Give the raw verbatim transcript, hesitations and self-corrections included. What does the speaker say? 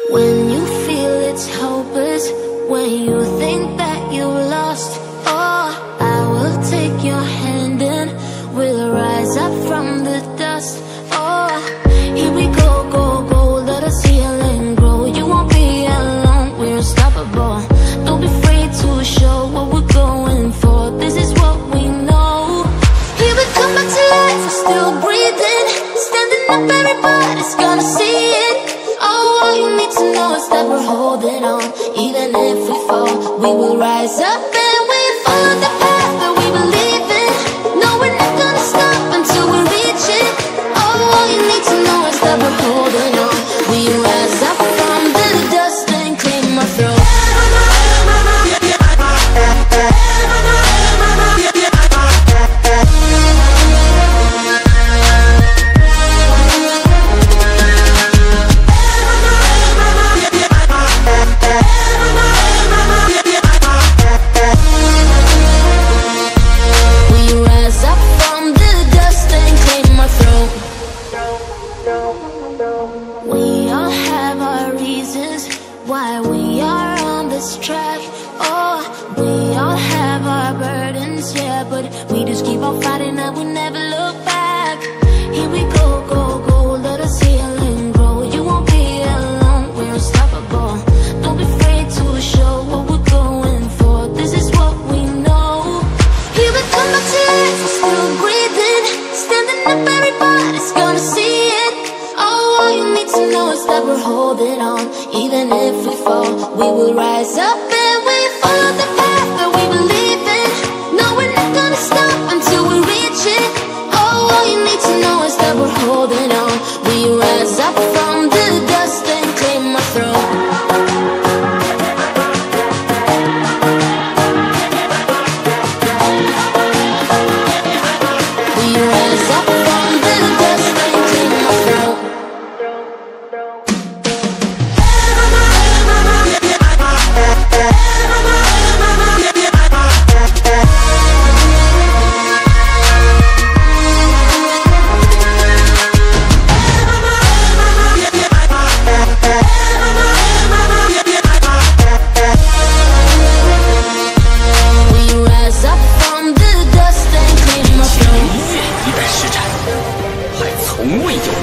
When you feel it's hopeless, when you think that you lost, oh, I will take your hand and we'll rise up from the dust. Oh, here we go, go, go, let us heal and grow. You won't be alone, we're unstoppable. Don't be afraid to show what we're going for. This is what we know. Here we come back to life, we're still breathing. Standing up, everybody's gonna see it. Oh, all you need to know is that we're holding on. Even if we fall, we will rise up and we follow the path that we believe in. No, we're not gonna stop until we reach it. Oh, all you need to know is that we're holding on. We rise up from the dust and clean my throat. Why we are on this track. Oh, we all have our burdens, yeah, but we just keep on fighting and we never look back. Here we go, go, go, let us heal and grow. You won't be alone, we're unstoppable. Don't be afraid to show what we're going for. This is what we know. Here we come back to life, we're still breathing. Standing up, everybody's gonna see it. Oh, all you need to know is that we're holding on. Even if we fall, we will rise up and we follow the path that we believe in. No, we're not gonna stop until we reach it. Oh, all you need to know is that we're holding on. We rise up from the dust and clear my throat. We rise up from the dust and clear my throat. We rise up from the dust and clear my throat. 音乐一代诗产，还从未有